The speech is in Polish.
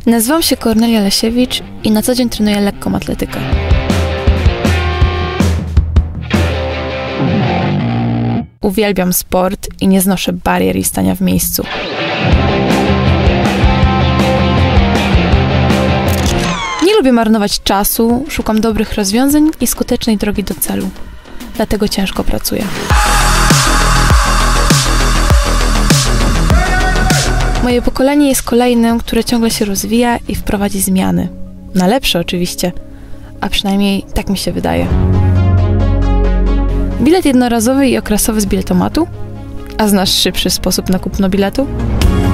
Nazywam się Kornelia Lesiewicz i na co dzień trenuję lekką atletykę. Uwielbiam sport i nie znoszę barier i stania w miejscu. Nie lubię marnować czasu, szukam dobrych rozwiązań i skutecznej drogi do celu. Dlatego ciężko pracuję. Moje pokolenie jest kolejnym, które ciągle się rozwija i wprowadzi zmiany. Na lepsze oczywiście, a przynajmniej tak mi się wydaje. Bilet jednorazowy i okresowy z biletomatu? A znasz szybszy sposób na kupno biletu?